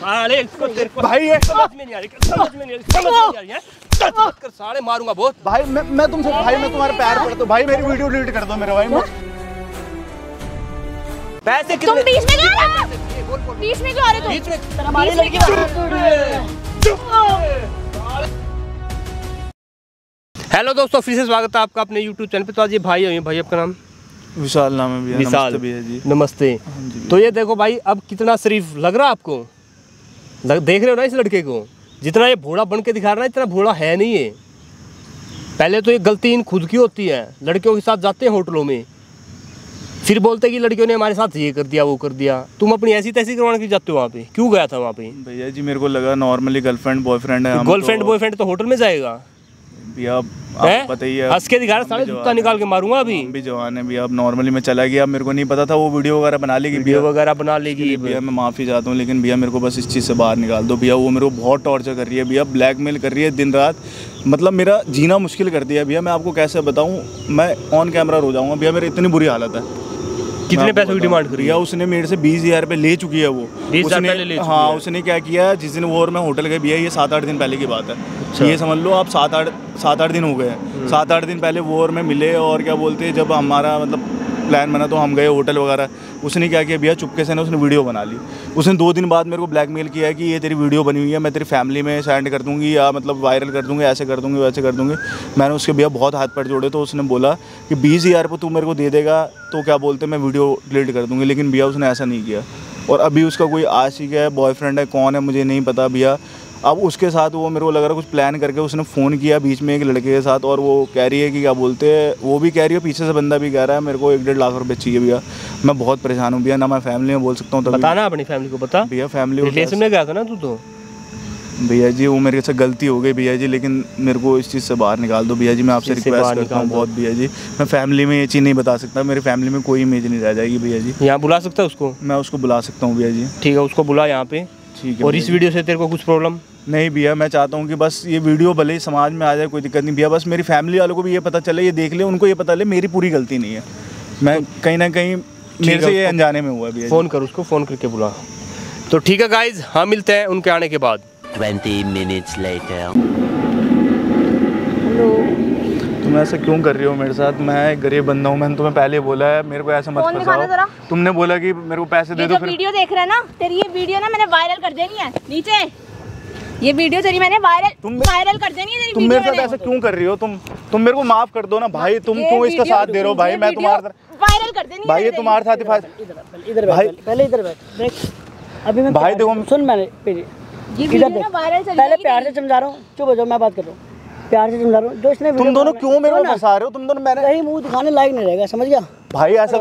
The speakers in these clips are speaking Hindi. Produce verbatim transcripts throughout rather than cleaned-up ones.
साले इसको तेरे को भाई ये समझ में नहीं आ रही, समझ में नहीं आ रही, समझ में नहीं आ रही है। टच मत कर साले, मारूंगा बहुत। भाई मैं मैं तुमसे भाई मैं तुम्हारे पैर पड़ता हूं भाई, मेरी वीडियो डिलीट कर दो मेरे भाई। पैसे तुम कितने? बीच में क्यों आ रहे हो? बीच में क्यों आ रहे हो? बीच में हमारी लड़की हेलो दोस्तों, फिर से स्वागत है आपका अपने यूट्यूब चैनल पे। तो आज ये भाई है, भाई आपका नाम? विशाल नाम है भैया। विशाल नमस्ते भैया जी। नमस्ते। तो ये देखो भाई, अब कितना शरीफ लग रहा है आपको? लग, देख रहे हो ना इस लड़के को? जितना ये भोला बन के दिखा रहा है इतना भोला है नहीं है। पहले तो ये गलती इन खुद की होती है। लड़कियों के साथ जाते हैं होटलों में, फिर बोलते कि लड़कियों ने हमारे साथ ये कर दिया वो कर दिया। तुम अपनी ऐसी तैसी करवाने क्यों जाते हो वहाँ पे? क्यों गया था वहाँ पे? भैया जी मेरे को लगा नॉर्मली गर्लफ्रेंड बॉयफ्रेंड है। गर्लफ्रेंड बॉयफ्रेंड तो होटल में जाएगा भैया, आप बताइए। हंस के दिखा रहा, साले जूता निकाल के मारूंगा अभी। भी जवान है भैया, अब नॉर्मली मैं चला गया, मेरे को नहीं पता था वो वीडियो वगैरह बना लेगी। वीडियो वगैरह बना लेगी भैया, मैं माफ़ी चाहता हूँ, लेकिन भैया मेरे को बस इस चीज़ से बाहर निकाल दो भैया। वो मेरे को बहुत टॉर्चर कर रही है भैया, ब्लैकमेल कर रही है दिन रात, मतलब मेरा जीना मुश्किल कर दिया भैया। मैं आपको कैसे बताऊँ, मैं ऑन कैमरा रो जाऊँगा भैया, मेरी इतनी बुरी हालत है। कितने पैसों की डिमांड करी है? उसने मेरे से बीस हजार रुपये ले चुकी है वो। उसने ले हाँ है। उसने क्या किया, जिस दिन वो और मैं होटल गए भैया, ये सात आठ दिन पहले की बात है। अच्छा। ये समझ लो आप सात आठ सात आठ दिन हो गए हैं। सात आठ दिन पहले वो और मैं मिले, और क्या बोलते हैं, जब हमारा मतलब प्लान बना तो हम गए होटल वगैरह। उसने क्या किया भैया, चुपके से ना उसने वीडियो बना ली। उसने दो दिन बाद मेरे को ब्लैकमेल किया है कि ये तेरी वीडियो बनी हुई है, मैं तेरी फैमिली में सेंड कर दूंगी, या मतलब वायरल कर दूंगी, ऐसे कर दूंगी वैसे कर दूंगी। मैंने उसके भैया बहुत हाथ पैर जोड़े, तो उसने बोला कि बीस हज़ार रुपये तू मेरे को दे देगा तो क्या बोलते मैं वीडियो डिलीट कर दूंगी। लेकिन भैया उसने ऐसा नहीं किया, और अभी उसका कोई आशिक है, बॉयफ्रेंड है, कौन है मुझे नहीं पता भैया। अब उसके साथ वो मेरे को लग रहा है कुछ प्लान करके उसने फ़ोन किया बीच में एक लड़के के साथ, और वो कह रही है कि क्या बोलते हैं, वो भी कह रही है, पीछे से बंदा भी कह रहा है मेरे को एक डेढ़ लाख रुपए चाहिए भैया। मैं बहुत परेशान हूँ भैया, ना मैं फैमिली में बोल सकता हूँ। बताना अपनी फैमिली को, बता भैया। फैमिली रिलेशन में गया था ना तू तो? भैया जी वो मेरे से गलती हो गई भैया जी, लेकिन मेरे को इस चीज़ से बाहर निकाल दो भैया जी। मैं आपसे रिक्वेस्ट करता हूँ बहुत भैया जी। मैं फैमिली में ये चीज़ नहीं बता सकता, मेरी फैमिली में कोई इमेज नहीं रह जाएगी भैया जी। यहाँ बुला सकता है उसको? मैं उसको बुला सकता हूँ भैया जी। ठीक है, उसको बुला यहाँ पे। ठीक है। और इस वीडियो से तेरे को कुछ प्रॉब्लम नहीं भैया? मैं चाहता हूँ कि बस ये वीडियो भले ही समाज में आ जाए, कोई दिक्कत नहीं भैया, बस मेरी फैमिली वालों को भी ये पता चले, ये देख ले, उनको ये पता ले मेरी पूरी गलती नहीं है। मैं कहीं ना कहीं मेरे से ये अनजाने में हुआ भैया। फ़ोन कर उसको, फ़ोन करके बुला। तो ठीक है गाइज, हाँ मिलते हैं उनके आने के बाद। Twenty minutes later. हेलो, तुम ऐसा क्यों कर रही हो मेरे साथ? मैं एक गरीब बंदा हूँ, मैंने तुम्हें पहले बोला है मेरे को ऐसा मत फंसाओ। तुमने बोला कि मेरे को पैसे दे दो। फिर वीडियो देख रहा है ना तेरी, ये वीडियो ना मैंने वायरल कर देनी है। नीचे ये वीडियो तेरी मैंने वायरल तुम वायरल कर देनी है तेरी। तुम मेरे साथ ऐसा क्यों कर रही हो? तुम तुम मेरे को माफ कर दो ना भाई। तुम क्यों इसका साथ दे रहे हो भाई? मैं तुम्हारे वायरल कर देनी भाई, ये तुम्हारे साथ ही इधर भाई, पहले इधर बैठ देख। अभी मैं भाई देखो, सुन, मैंने ये वीडियो ना वायरल चल रही है। पहले प्यार से समझा रहा हूँ, चुप हो जाओ, मैं बात कर रहा हूँ, प्यार से समझा रहा हूँ। जो इसने तुम दोनों क्यों मेरे को फंसा रहे हो? तुम दोनों मैंने कहीं मुंह दिखाने लायक नहीं रहेगा, समझ गया भाई? ऐसा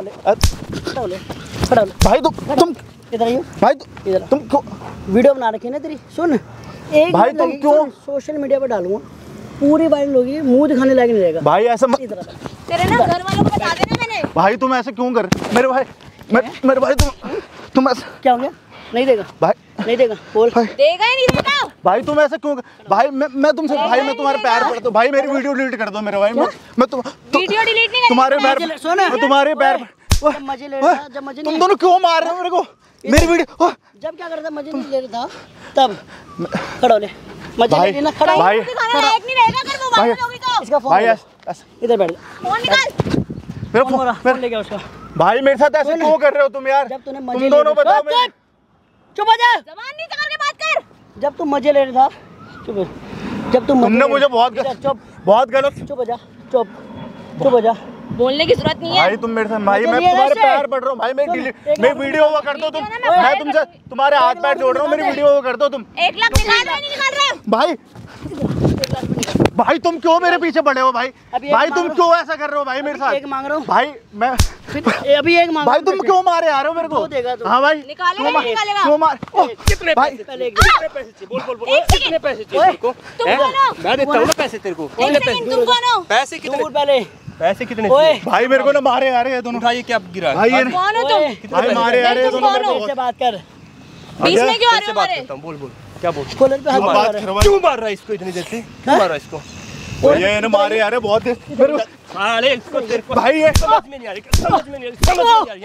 भाई तुम तुम इधर आइयो भाई, इधर तुम क्यों वीडियो बना रखी है ना तेरी? सुन एक भाई, तुम क्यों सोशल मीडिया पर डालूंगा, पूरी वायरल होगी, मुंह दिखाने लायक नहीं रहेगा भाई। ऐसा मत तेरे ना घर वालों को बता देना मैंने। भाई तुम ऐसे क्यों कर मेरे भाई? मेरे भाई तुम तुम ऐसा क्या हो गया? नहीं देगा भाई, नहीं देगा, बोल। देगा ही नहीं देगा भाई। तुम ऐसा क्यों भाई? मैं मैं तुमसे भाई, मैं तुम्हारे पैर पड़ता हूँ भाई, मेरी वीडियो डिलीट कर दो मेरे भाई। मैं मैं तुम वीडियो डिलीट नहीं तुम्हारे पैर, मैं तुम्हारे पैर। मजे ले रहा था, जब मजे तुम दोनों क्यों मार रहे हो मेरे को? मेरी वीडियो जब क्या कर रहा था, मजे नहीं ले रहा था तब। खड़ा हो ले, मजे ले लेना, खड़ा भाई दिखाने लायक नहीं रहेगा अगर वो वायरल होगी तो। इसका फोन भाई, इधर बैठ, फोन निकाल। मेरा फोन फोन ले गया उसका। भाई मेरे साथ ऐसे क्यों कर रहे हो तुम यार? जब तूने तुम मजे दोनों बताओ। चुप हो जा, जबान नीचे करके बात कर। जब तू मजे ले रहा था, चुप हो। जब तुम तुमने मुझे बहुत चुप बहुत गलत। चुप हो जा, चुप चुप हो जा, बोलने की जरूरत नहीं है भाई। तुम मेरे साथ भाई, मैं तुम्हारे पैर पड़ रहा हूँ भाई। मैं मैं वीडियो वो कर दो तुम, मैं तुमसे तुम्हारे हाथ पैर जोड़ रहा हूँ, मेरी वीडियो वो कर दो तुम। एक लाख निकाल रहे नहीं निकाल रहे भाई भाई तुम क्यों मेरे पीछे पड़े हो भाई? भाई तुम क्यों ऐसा कर रहे हो भाई मेरे साथ? एक मांग रहा हूँ भाई, मैं अभी एक मांग भाई। तुम क्यों मारे आ रहे हो मेरे को? हाँ भाई, निकालेगा नहीं निकालेगा? क्यों मार? कितने भाई कितने पैसे चाहिए? बोल बोल बोल, कितने पैसे चाहिए तेरे को? तुम कौन हो? मैं देता हूँ ना पैसे तेरे को। एक सेकंड, तुम कौन हो? पैसे कितने? दूर पहले पैसे कितने ओए चाहिए? भाई मेरे को ना मारे आ रहे हैं दोनों। उठाइए, क्या गिरा भाई ये कौन हो तुम? भाई मारे आ रहे हैं दोनों मेरे से बात कर, बीच में क्यों आ रहे कैसे हो बात हमारे? करता हूँ? बोल बोल, क्या बोल? कॉलर पे हाथ को। मार बात रहा है। करो क्यों मार रहा है इसको इतनी देर से? क्यों मार रहा है इसको? ये ना मारे आ रहे हैं बहुत देर। साले इसको तेरे को भाई ये समझ में नहीं आ रही, समझ में नहीं आ रही, समझ में नहीं आ रही है।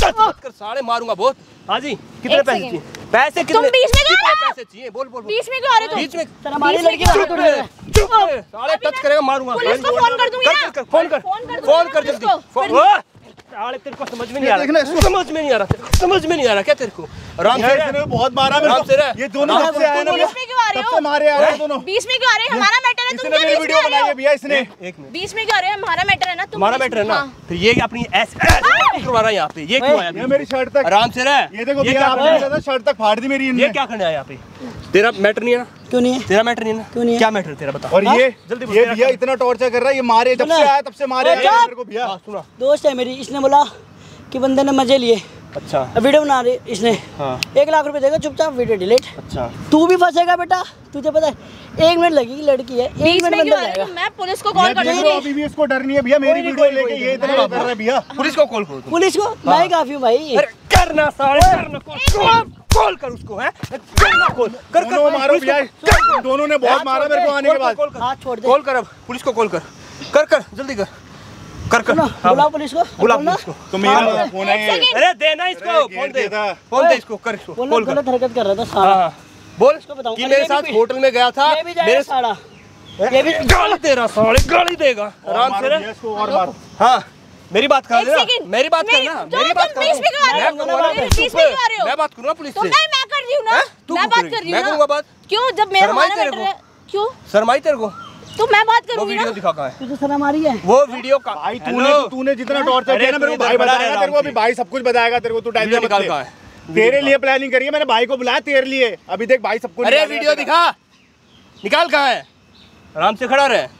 कर साले मारूंगा बहुत। हाँ जी कितने एक पैसे सेकंड। चाहिए? पैसे कितने? तुम बीच में क्यों आ रहे हो? पैसे चाहिए? बोल बोल बोल। बीच में क्यों आ रहे हो तुम? बीच में सर हमारी बीच में लड़की क्यों का आ हाथ रहे उड़ हो? गया। चुप रहे, साले टच करेगा मारूंगा। पुलिस को फोन कर दूंगी कर ना। कर कर फोन कर फोन कर दूंगी फोन ना कर पुलिस जल्दी को। फोन। फिर- ओए, साले तेरे को समझ में नहीं आ रहा, समझ में नहीं आ रहा, समझ में नहीं आ रहा क्या तेरे को? आराम से रह। इसने बहुत मारा मेरे आराम से रह। को। ये दोनों आराम कब से से आए ना बीच में क्यों आ रहे तब से हो? मारे आ रहे हैं दोनों। बीच में क्यों आ रहे हो? हमारा मैटर है, तुम इसने क्या मेरी बीच में वीडियो आ रहे बनाई है हो? भैया इसने। एक मिनट, बीच में क्यों आ रहे हो? हमारा मैटर है ना, तुम हमारा बीच मैटर है में- ना, हाँ। फिर ये अपनी ऐसे करवा रहा है यहाँ पे, ये क्यों आया? ये मेरी शर्ट तक। आराम से रह। ये देखो ये भैया क्या आपने करना है? बोला था शर्ट तक फाड़ दी मेरी ये इनने। क्या करने आया यहाँ पे? तेरा मैटर नहीं है ना? क्यों नहीं है? तेरा मैटर नहीं है ना? क्यों नहीं है? क्या मैटर है तेरा बता? और ये जल्दी बोल, ये तेरा भैया क्या- इतना टॉर्चर कर रहा है, ये मारे जब सुना? से आया तब से मारे अरे आया चुप! मेरे को भैया। हाँ, सुना। दोस्त है मेरी, इसने बोला कि बंदे ने मजे लिए, अच्छा अब वीडियो बना रही इसने, हाँ एक लाख रुपए देगा चुपचाप वीडियो डिलीट। अच्छा तू भी फंसेगा बेटा, तुझे पता है एक मिनट लगेगी, लड़की है, एक बीच मिनट में क्यों बंदा आ रहे जाएगा। हो? मैं पुलिस को कॉल ये कर देख लो, दूंगी। अभी भी इसको डर नहीं है भैया मेरी वीडियो लेके, ये इतना कर रहा है भैया। पुलिस को कॉल करो तुम। पुलिस को मैं ही काफी हूँ भाई। अरे करना साले, करना कॉल, कॉल कर उसको है, करना कॉल कर कर दोनों मारो भैया, दोनों ने बहुत मारा मेरे को आने के बाद। हाथ छोड़ दे। कॉल कर, अब पुलिस को कॉल कर, कर कर जल्दी कर, कर कर। सुनो, हाँ, बुलाओ पुलिस को। बुला बोलना। पुलिस को। तो मेरा फोन है ये। अरे देना इसको, अरे, फोन दे, घेर देता। फोन दे इसको, कर इसको, बोलना कॉल कर। गलत हरकत कर रहा था हाँ साला। हाँ, बोल बताऊं, कि अरे मेरे ये साथ भी- होटल में गया था, ये भी जाएगा मेरे साला, ये भी गाली दे रहा साले, गाली देगा। और आराम मारो से रह। भैया इसको और मारो। हाँ मेरी बात कर एक ना, सेकंड। मेरी बात नहीं, करना, तो मेरी तुम बात कर। बीच में क्यों आ रहे हो? मैं करूँगा ना, तुम बीच में क्यों आ रहे हो? मैं बात करूँगा पुलिस तुम से। नहीं, मैं कर रही हूँ ना, हैं? तू मैं क्यों बात करेगी? कर रही मैं हूँ करूँगा ना। बात। क्यों? जब मेरा शर्माई हमारा तेरे मैटर को? है, क्यों? शर्माई तेरे को? तो मैं बात वो करूंगी वीडियो ना। दिखा कहाँ है? तुझे शर्म आ रही है? वो वीडियो का भाई तूने हेलो? तूने जितना टॉर्चर अरे किया ना मेरे को तू भाई इधर बड़ा बताएगा रह तेरे को, आराम अभी से। भाई सब कुछ बताएगा तेरे को, तू टेंशन वीडियो मत निकाल ले। कहाँ है? तेरे लिए प्लानिंग करी है मैंने, भाई को बुलाया तेरे लिए, अभी देख भाई सबको अरे निकालेगा वीडियो तेरा। दिखा, निकाल कहाँ है? आराम से खड़ा रहे,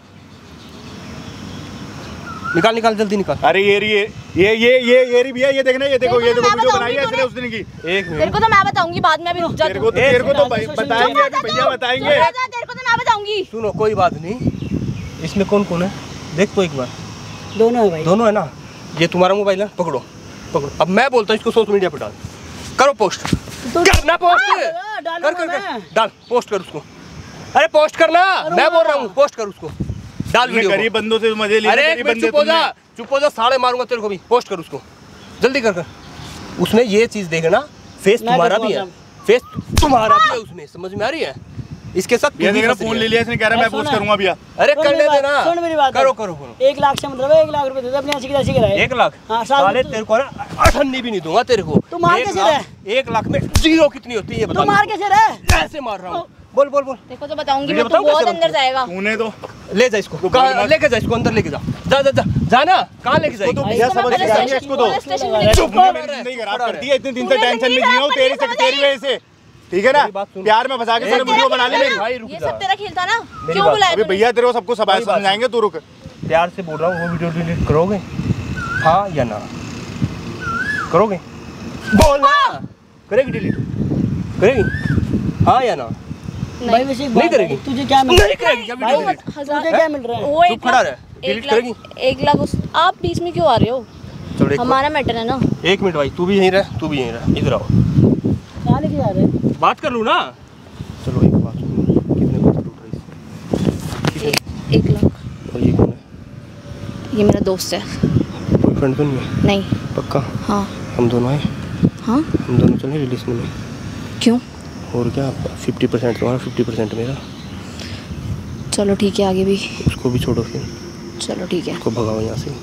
निकाल निकाल जल्दी निकाल। अरे ये रही ये ये ये ये ये रही भैया, ये देखना, ये देखो, ये देखो, देखो मैं वीडियो बनाई है बताऊंगी इसने उस दिन की। एक तेरे मिनट, को तो मैं बताऊंगी बाद में, अभी रुक जा तेरे तू। को तो तेरे को तो एक भाई मिनट, बताएंगे, चुप रह जा अभी भैया तू, बताएंगे। चुप रह जा, तेरे को तो मैं बताऊंगी। सुनो कोई बात नहीं, इसमें कौन कौन है देख तो एक बार, दोनों है भाई। दोनों है ना। ये तुम्हारा मोबाइल है, पकड़ो पकड़ो। अब मैं बोलता हूँ इसको सोशल मीडिया पे डाल, करो पोस्ट, तो- करना पोस्ट, हाँ, डालूंगा कर कर कर मैं। डाल, पोस्ट कर उसको। अरे पोस्ट करना, मैं बोल रहा हूँ पोस्ट कर उसको, डाल तुमने वीडियो को। गरीब बंदों से मजे लिए, अरे एक गरीब मिनट बंदे चुप हो जा, तुमने। चुप हो जा, साले मारूंगा तेरे को भी। पोस्ट कर उसको, जल्दी कर कर। उसने ये चीज देखना, फेस मैं तुम्हारा देखूंगा भी है, सब। फेस तुम्हारा भी है उसमें, समझ में आ रही है? इसके साथ तू ये भी देख रहा फंस रही फोन है। ले लिया इसने, कह रहा है मैं सुन पोस्ट ना। करूंगा भैया। अरे सुन करने मेरी बात, देना, सुन मेरी बात, करो करो करो। एक लाख से मतलब है, एक लाख रुपए दे दे, अपनी ऐसी की तैसी कराए। एक लाख हाँ, साल साले में तू- तेरे को ना अठन्नी भी नहीं दूंगा तेरे को। तू मार एक कैसे लाख- रहा एक लाख में जीरो कितनी होती है ये बता। तू मार कैसे रहे? ऐसे मार रहा हूँ, बोल बोल बोल। देखो तो बताऊंगी वीडियो मैं, तू बताऊं बहुत कैसे अंदर जाएगा। तूने तो ले जा इसको, तो कहाँ बोल मत। लेके जा इसको, अंदर लेके जा, जा जा जा जाना, कहाँ लेके तो जाएगी? भैया इसको मैं समझ पुलिस सिखाएंगे स्टेशन- इसको तो। पुलिस स्टेशन में अरे लेके चुप जाऊंगी। रह। मेरी जिंदगी खराब खड़ा कर रहे। दी है, इतने दिन से तूने टेंशन में जिंदगी जी रहा हूँ, खराब तेरी कर दी, से तेरी वजह से, ठीक है ना? मेरी बात सुन। प्यार में फंसा के एक सारे वीडियो बना ली मेरी। भाई रुक ये जा, सब तेरा खेल था ना, मेरी क्यों बात- बुलाया अभी तूने? भैया तेरे को सबको सब कोई बात समझाएंगे, तू रुक। प्यार से बोल रहा हूँ, वो वीडियो डिलीट करोगे? हाँ या ना करोगे? बोल ना, करेगी डिलीट, करेगी हाँ या ना? भाई वैसे एक नहीं बात करेगी। है, तुझे क्या मिल रहा नहीं करेगी क्या वीडियो भाई, डिलीट? हजार- तुझे क्या मिल रहा है? वो चुप एक खड़ा लाख- रह, एक डिलीट लाख करेगी? एक लाख उस आप बीच में क्यों आ रहे हो? चलो एक हमारा मैटर है ना। एक मिनट भाई, तू भी यहीं रह, तू भी यहीं रह, इधर आओ, कहाँ लेके जा रहे हैं? बात कर लूँ ना। चलो एक बात सुनो, कितने पैसे लूट रही है? एक, एक लाख। और ये कौन है? ये मेरा दोस्त है। बॉयफ्रेंड तो नहीं है? नहीं। पक्का? हाँ हम दोनों आए, हाँ हम दोनों चले रिलेशन में। क्यों? और क्या, फिफ्टी परसेंट तुम्हारा, फिफ्टी परसेंट मेरा। चलो ठीक है, आगे भी। उसको भी छोड़ो फिर, चलो ठीक है। उसको भगाओ यहाँ से।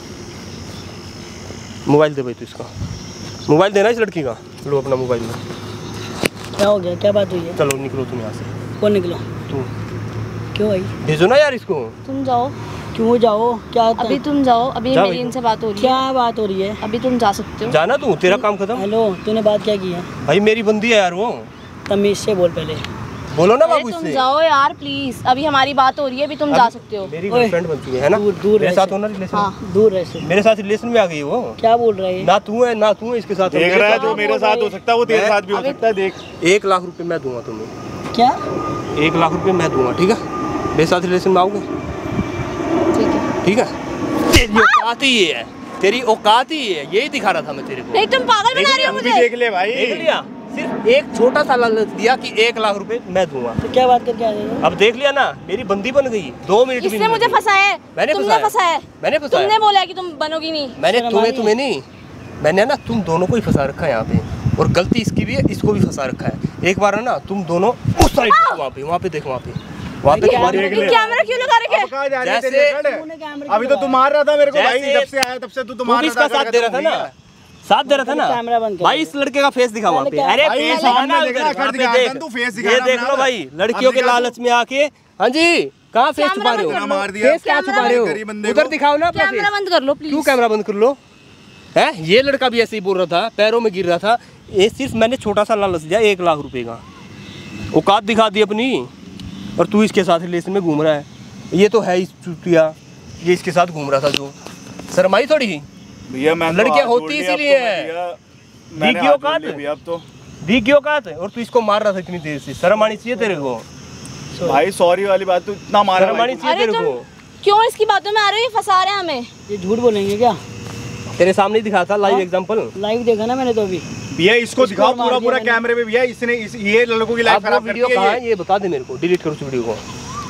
मोबाइल दे भाई तू इसका, मोबाइल देना इस लड़की का। लो अपना मोबाइल में, क्या हो गया, क्या बात हुई है? चलो निकलो तुम यहाँ से। कौन निकला? तू क्यों भाई? भेजो ना यार इसको। तुम जाओ, क्यों जाओ, क्या होता अभी है? तुम जाओ, अभी जा मेरी भाई। इनसे बात हो रही है। क्या बात हो रही है? अभी तुम जा सकते हो। जाना तू, तेरा काम खत्म। हेलो, तूने बात क्या की है? भाई मेरी बंदी है यार वो, तमीज से बोल पहले। बोलो ना अरे बाबू तुम इससे। जाओ यार प्लीज, अभी हमारी बात हो रही है, अभी तुम जा सकते हो। मेरी ओए, गर्लफ्रेंड बन चुकी है ना, दूर- दूर मेरे रह साथ से। होना रिलेशन। हाँ दूर रह से। मेरे साथ रिलेशन में आ गई वो। क्या बोल रहा है ये? ना तू है ना तू है इसके साथ। देख रहा है, जो क्या मेरे बोल साथ रही हो सकता है वो तेरे मैं- साथ भी हो अभी- सकता है, देख। एक लाख रुपए मैं दूंगा तुम्हें, क्या? एक लाख रुपए मैं दूंगा, ठीक है? मेरे साथ रिलेशन में आओगे? ठीक है। ठीक है? तेरी औकात ही ये है, तेरी औकात ही ये है, यही दिखा रहा था मैं तेरे को। नहीं तुम पागल बना रही हो तू भी मुझे। देख ले भाई। देख लिया, सिर्फ एक छोटा सा लालच दिया कि एक लाख रुपए मैं दूंगा। तो क्या बात करके आ रहे हो? अब देख लिया ना, मेरी बंदी बन गई, दो मिनट भी इसने नहीं मुझे लगे। फंसाया है। मैंने तुमने फंसाया। फंसाया है। मैंने फंसाया। तुमने बोला है कि तुम बनोगी नहीं। मैंने शर्म आ तुम्हें रही तुम्हें नहीं, मैंने ना तुम दोनों को ही फंसा रखा है यहाँ पे, और गलती इसकी भी है, इसको भी फंसा रखा है। एक बार है ना तुम दोनों उस साइड वहाँ पे वहाँ पे देखो, वहाँ पे वहाँ पे तुम्हारी कैमरा क्यों लगा रखे? जैसे अभी तो तुम मार रहा था मेरे को भाई, जब से आया तब से तू तो मार इसका साथ दे रहा था ना, साथ दे रहा था ना कैमरा बंद कर भाई। इस लड़के का फेस दिखा वहाँ पे। अरे फेस दिखाना, तू फेस दिखा, ये देख लो भाई, लड़कियों के लालच में आके। हाँ जी, कहाँ फेस छुपा रहे हो? मार दिया, फेस क्या छुपा रहे हो? उधर दिखाओ ना अपना कैमरा बंद कर लो प्लीज। क्यों कैमरा बंद कर लो? है ये लड़का भी ऐसे ही बोल रहा था, पैरों में गिर रहा था। ये सिर्फ मैंने छोटा सा लालच दिया, एक लाख रुपए का, औकात दिखा दी अपनी, और तू इसके साथ रिलेशन में घूम रहा है। ये तो है ही चुतिया, ये इसके साथ घूम रहा था जो। शर्माई थोड़ी भैया, मैं लड़कियां होती इसीलिए है। दी औकात, अब तो दी औकात, और तू इसको मार रहा था इतनी देर से। शर्म आनी चाहिए तेरे को भाई, सॉरी वाली बात, तू इतना मार शर्म आनी चाहिए तेरे को। क्यों इसकी बातों में आ रहे हो? ये फंसा रहे हैं हमें। ये झूठ बोलेंगे क्या? तेरे सामने दिखा था लाइव एग्जांपल, लाइव देखा ना मैंने तो अभी। भैया इसको दिखाओ पूरा पूरा कैमरे में भैया, इसने इस, ये लड़कों की लाइफ खराब कर दी है। कहाँ है ये बता दे मेरे को, डिलीट करो उस वीडियो को।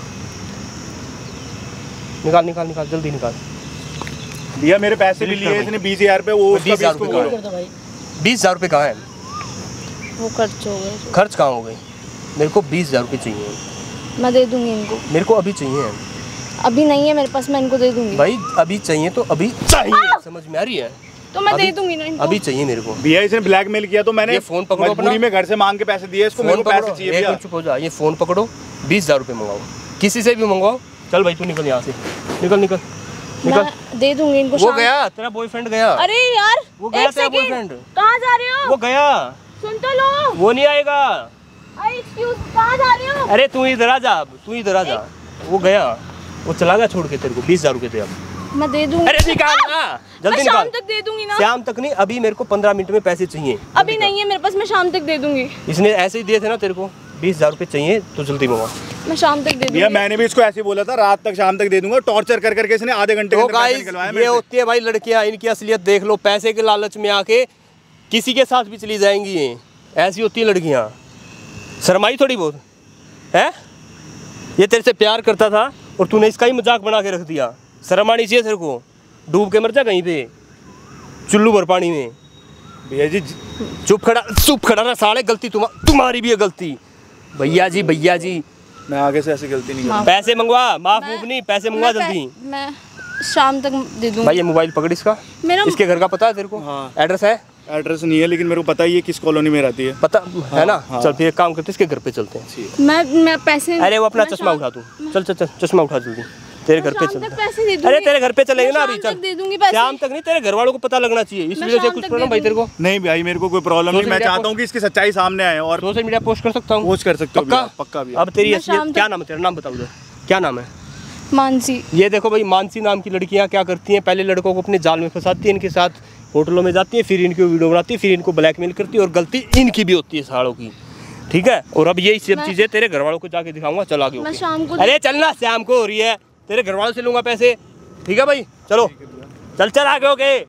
निकाल निकाल निकाल, जल्दी निकाल। भैया मेरे पैसे भी लिए इसने बीस हजार रुपए, वो बीस हजार रुपए बीस हजार रुपए कहाँ है? वो खर्च हो गए। खर्च कहाँ हो गए? मेरे को बीस हजार रुपए चाहिए, मैं दे दूंगी इनको। मेरे को अभी चाहिए। अभी नहीं है मेरे पास, मैं इनको दे दूंगी। भाई अभी चाहिए तो अभी चाहिए, समझ में आ रही है? तो मैं दे दूंगी ना इनको। अभी चाहिए मेरे को। भैया इसने ब्लैकमेल किया तो मैंने ये फोन पकड़ो, मजबूरी में घर से मांग के पैसे दिए इसको, मेरे को पैसे चाहिए भैया। चुप हो जा, ये फोन पकड़ो, बीस हजार रुपए मंगाओ, किसी से भी मंगवाओ। चल भाई तू निकल यहाँ से, निकल निकल निकल। मैं दे दूंगी इनको। वो गया तेरा बॉयफ्रेंड गया। अरे यार वो गया तेरा बॉयफ्रेंड। कहाँ जा रहे हो? वो गया, सुन तो लो। वो नहीं आएगा। एक्सक्यूज, कहाँ जा रहे हो? अरे तू इधर आ जा, तू इधर आ जा। वो गया, वो चला गया छोड़ के तेरे को। बीस हजार रुपए थे अब मैं दे दूंगी। अरे निकाल ना, जल्दी मैं निकाल। शाम तक दे दूंगी ना। शाम तक नहीं, अभी मेरे को पंद्रह मिनट में पैसे चाहिए। अभी नहीं है मेरे पास, मैं शाम तक दे दूंगी। इसने ऐसे ही दिए थे ना तेरे को, बीस हजार रुपए चाहिए तो जल्दी मंगवा। मैं शाम तक दे दूंगी। भैया मैंने भी इसको ऐसे ही बोला था, रात तक शाम तक दे दूंगा, टॉर्चर कर करके इसने आधे घंटे के अंदर पैसे निकलवाए। ये होती है भाई लड़कियां, इनकी असलियत देख लो। पैसे के लालच में आके किसी के साथ भी चली जाएंगी, ये ऐसी होती है लड़कियां। शर्माई थोड़ी बहुत है। ये तेरे से प्यार करता था और तूने इसका ही मजाक बना के रख दिया। शर्म आनी चाहिए तेरे को। डूब के मर जा कहीं पे चुल्लू भर पानी में। भैया जी चुप खड़ा, चुप खड़ा रहा साले। गलती तुम तुम्हारी भी है गलती। भैया जी भैया जी, मैं आगे से ऐसी गलती नहीं करूँगा। पैसे मंगवा, माफ मूफ नहीं, पैसे मंगवा जल्दी। मैं शाम तक दे दूंगी। भाई ये मोबाइल पकड़ इसका, मेरा इसके घर का पता है तेरे को? हाँ। एड्रेस है? एड्रेस नहीं है लेकिन मेरे को पता ही है किस कॉलोनी में रहती है। पता है ना? हाँ। चल फिर एक काम करते, इसके घर पे चलते हैं। मैं मैं पैसे। अरे वो अपना मैं चश्मा शाम- उठा, तू चल चल चल, चश्मा उठा जल्दी। तेरे घर पे शाम चलते तक हैं। पैसे दे दूंगी। अरे तेरे घर पे चलेंगे ना मैं अभी। शाम चल तक दे दूंगी पैसे। शाम तक नहीं, तेरे घर वालों को पता लगना चाहिए, इस मैं वजह से शाम कुछ तक प्रॉब्लम दे भाई तेरे को। नहीं भाई मेरे को कोई प्रॉब्लम नहीं, सोशल मैं मीडिया चाहता हूँ कि इसकी सच्चाई सामने आए और सोशल मीडिया पोस्ट कर सकता हूँ। पोस्ट कर सकते हो पक्का? भैया, पक्का भी। अब तेरी मैं असलियत शाम क्या तक- नाम है तेरा? नाम बताओ जरा, क्या नाम है? मानसी। ये देखो भाई, मानसी नाम की लड़कियां क्या करती हैं, पहले लड़कों को अपने जाल में फंसाती हैं, इनके साथ होटलों में जाती है, फिर इनकी वीडियो बनाती है, फिर इनको ब्लैकमेल करती है, और गलती इनकी भी होती है सालों की। ठीक है? और अब यही सब चीजें तेरे घर वालों को जाके दिखाऊंगा। चल आगे। मैं शाम को। अरे चलना, शाम को हो रही है, तेरे घर वालों से लूंगा पैसे। ठीक है भाई, चलो चल चल आगे हो गए।